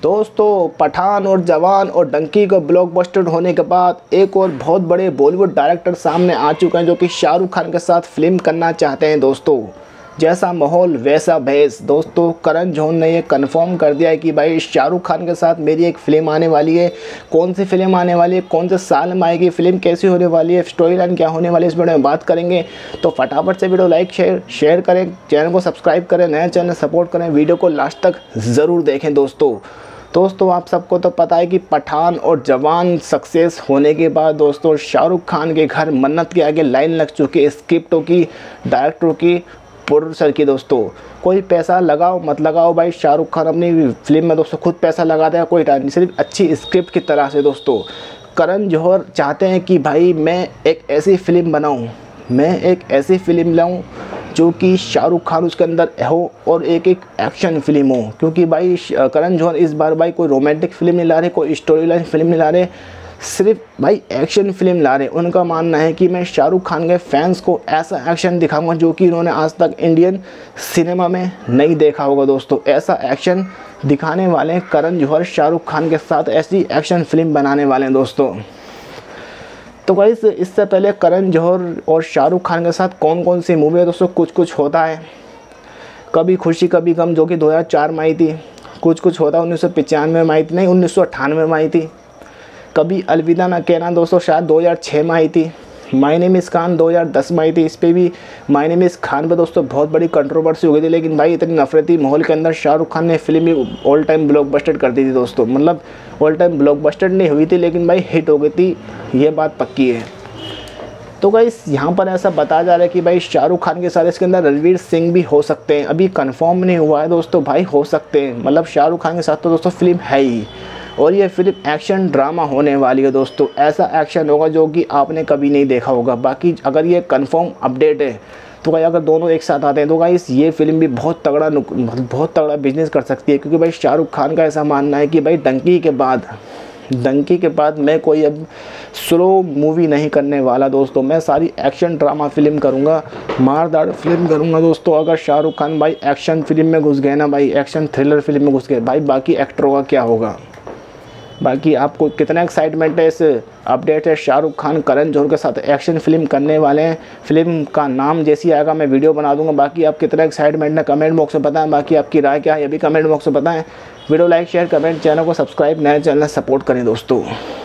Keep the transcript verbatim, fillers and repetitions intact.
दोस्तों पठान और जवान और डंकी को ब्लॉकबस्टर होने के बाद एक और बहुत बड़े बॉलीवुड डायरेक्टर सामने आ चुके हैं जो कि शाहरुख खान के साथ फिल्म करना चाहते हैं। दोस्तों जैसा माहौल वैसा भेस। दोस्तों करण जौहर ने ये कंफर्म कर दिया है कि भाई शाहरुख खान के साथ मेरी एक फ़िल्म आने वाली है। कौन सी फ़िल्म आने वाली है, कौन से साल में आएगी, फ़िल्म कैसी होने वाली है, स्टोरी लाइन क्या होने वाली है, इस वीडियो में बात करेंगे। तो फटाफट से वीडियो लाइक शेयर शेयर करें, चैनल को सब्सक्राइब करें, नया चैनल सपोर्ट करें, वीडियो को लास्ट तक ज़रूर देखें। दोस्तों दोस्तों आप सबको तो पता है कि पठान और जवान सक्सेस होने के बाद दोस्तों शाहरुख खान के घर मन्नत के आगे लाइन लग चुकी है, स्क्रिप्टों की, डायरेक्टरों की, प्रोड्यूसर की। दोस्तों कोई पैसा लगाओ मत लगाओ भाई, शाहरुख खान अपनी फिल्म में दोस्तों खुद पैसा लगा देगा, कोई टाइम नहीं, सिर्फ अच्छी स्क्रिप्ट की तरह से। दोस्तों करण जौहर चाहते हैं कि भाई मैं एक ऐसी फिल्म बनाऊं, मैं एक ऐसी फिल्म लाऊं जो कि शाहरुख खान उसके अंदर हो और एक एक एक्शन फिल्म हो, क्योंकि भाई करण जौहर इस बार भाई कोई रोमांटिक फिल्म नहीं ला रहे, कोई स्टोरी लाइन फिल्म नहीं ला रहे, सिर्फ भाई एक्शन फिल्म ला रहे। उनका मानना है कि मैं शाहरुख खान के फैंस को ऐसा एक्शन दिखाऊंगा जो कि उन्होंने आज तक इंडियन सिनेमा में नहीं देखा होगा। दोस्तों ऐसा एक्शन दिखाने वाले करण जौहर शाहरुख खान के साथ ऐसी एक्शन फिल्म बनाने वाले हैं। दोस्तों तो गाइस इससे पहले करण जौहर और शाहरुख खान के साथ कौन कौन सी मूवी है दोस्तों, कुछ कुछ होता है, कभी खुशी कभी गम जो कि दो हज़ार चार में आई थी, कुछ कुछ होता है उन्नीस सौ पचानवे में आई थी, नहीं उन्नीस सौ अट्ठानवे में आई थी, कभी अलविदा ना कहना दोस्तों शायद दो हज़ार छह में आई थी, माय नेम इज़ खान दो हज़ार दस में आई थी। इस पर भी माय नेम इज़ खान पर दोस्तों बहुत बड़ी कंट्रोवर्सी हो गई थी, लेकिन भाई इतनी नफरती माहौल के अंदर शाहरुख खान ने फिल्म भी ऑल टाइम ब्लॉकबस्टर कर दी थी। दोस्तों मतलब ऑल टाइम ब्लॉकबस्टर नहीं हुई थी लेकिन भाई हिट हो गई थी, ये बात पक्की है। तो गाइस यहाँ पर ऐसा बताया जा रहा है कि भाई शाहरुख खान के साथ इसके अंदर रणवीर सिंह भी हो सकते हैं, अभी कंफर्म नहीं हुआ है दोस्तों, भाई हो सकते हैं। मतलब शाहरुख खान के साथ तो दोस्तों फिल्म है ही, और ये फिल्म एक्शन ड्रामा होने वाली है। दोस्तों ऐसा एक्शन होगा जो कि आपने कभी नहीं देखा होगा। बाकी अगर ये कंफर्म अपडेट है तो भाई अगर दोनों एक साथ आते हैं तो गाइस ये फिल्म भी बहुत तगड़ा बहुत तगड़ा बिजनेस कर सकती है, क्योंकि भाई शाहरुख खान का ऐसा मानना है कि भाई डंकी के बाद डंकी के बाद मैं कोई अब स्लो मूवी नहीं करने वाला। दोस्तों मैं सारी एक्शन ड्रामा फिल्म करूंगा, मारदार फिल्म करूंगा। दोस्तों अगर शाहरुख खान भाई एक्शन फिल्म में घुस गए ना भाई, एक्शन थ्रिलर फिल्म में घुस गए भाई, बाकी एक्टरों का क्या होगा। बाकी आपको कितना एक्साइटमेंट है इस अपडेट है, शाहरुख खान करण जौहर के साथ एक्शन फिल्म करने वाले हैं। फिल्म का नाम जैसी आएगा मैं वीडियो बना दूंगा। बाकी आप कितना एक्साइटमेंट है कमेंट बॉक्स में बताएं, बाकी आपकी राय क्या है ये भी कमेंट बॉक्स में बताएं। Video like share comment, channel को सब्सक्राइब, नए चैनल सपोर्ट करें दोस्तों।